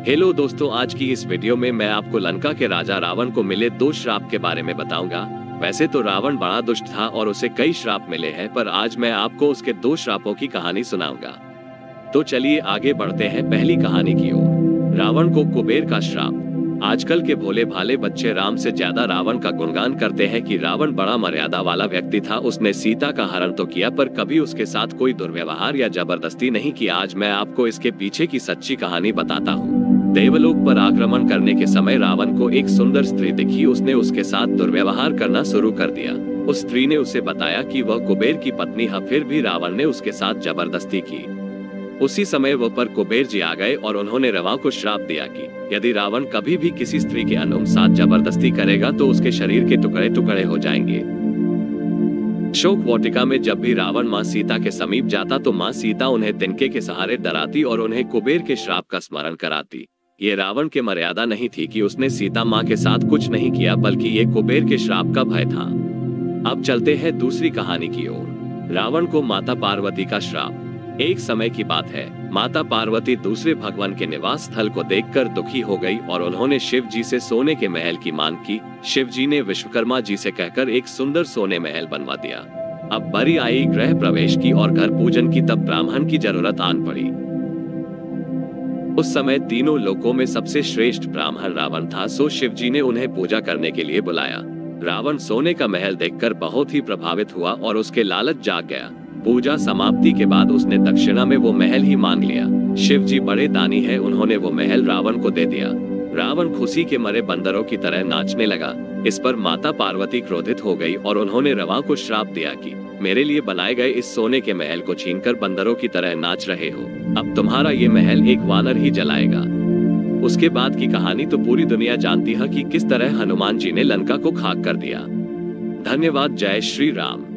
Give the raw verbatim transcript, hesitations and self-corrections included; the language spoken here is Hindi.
हेलो दोस्तों, आज की इस वीडियो में मैं आपको लंका के राजा रावण को मिले दो श्राप के बारे में बताऊंगा। वैसे तो रावण बड़ा दुष्ट था और उसे कई श्राप मिले हैं, पर आज मैं आपको उसके दो श्रापों की कहानी सुनाऊंगा। तो चलिए आगे बढ़ते हैं पहली कहानी की ओर। रावण को कुबेर का श्राप। आजकल के भोले भाले बच्चे राम से ज्यादा रावण का गुणगान करते हैं कि रावण बड़ा मर्यादा वाला व्यक्ति था। उसने सीता का हरण तो किया पर कभी उसके साथ कोई दुर्व्यवहार या जबरदस्ती नहीं की। आज मैं आपको इसके पीछे की सच्ची कहानी बताता हूँ। देवलोक पर आक्रमण करने के समय रावण को एक सुंदर स्त्री दिखी। उसने उसके साथ दुर्व्यवहार करना शुरू कर दिया। उस स्त्री ने उसे बताया कि वह कुबेर की पत्नी है, फिर भी रावण ने उसके साथ जबरदस्ती की। उसी समय वह पर कुबेर जी आ गए और उन्होंने रावण को श्राप दिया कि यदि रावण कभी भी किसी स्त्री के अनुसार जबरदस्ती करेगा तो उसके शरीर के टुकड़े टुकड़े हो जाएंगे। शोक वाटिका में जब भी रावण माँ सीता के समीप जाता तो माँ सीता उन्हें तिनके के सहारे डराती और उन्हें कुबेर के श्राप का स्मरण कराती। ये रावण के मर्यादा नहीं थी कि उसने सीता माँ के साथ कुछ नहीं किया, बल्कि ये कुबेर के श्राप का भय था। अब चलते हैं दूसरी कहानी की ओर। रावण को माता पार्वती का श्राप। एक समय की बात है, माता पार्वती दूसरे भगवान के निवास स्थल को देखकर दुखी हो गई और उन्होंने शिव जी से सोने के महल की मांग की। शिव जी ने विश्वकर्मा जी से कहकर एक सुंदर सोने महल बनवा दिया। अब बारी आई गृह प्रवेश की और घर पूजन की। तब ब्राह्मण की जरूरत आन पड़ी। उस समय तीनों लोकों में सबसे श्रेष्ठ ब्राह्मण रावण था, सो शिव जी ने उन्हें पूजा करने के लिए बुलाया। रावण सोने का महल देखकर बहुत ही प्रभावित हुआ और उसके लालच जाग गया। पूजा समाप्ति के बाद उसने दक्षिणा में वो महल ही मांग लिया। शिव जी बड़े दानी है, उन्होंने वो महल रावण को दे दिया। रावण खुशी के मारे बंदरों की तरह नाचने लगा। इस पर माता पार्वती क्रोधित हो गई और उन्होंने रावण को श्राप दिया कि मेरे लिए बनाए गए इस सोने के महल को छीनकर बंदरों की तरह नाच रहे हो, अब तुम्हारा ये महल एक वानर ही जलाएगा। उसके बाद की कहानी तो पूरी दुनिया जानती है कि किस तरह हनुमान जी ने लंका को खाक कर दिया। धन्यवाद। जय श्री राम।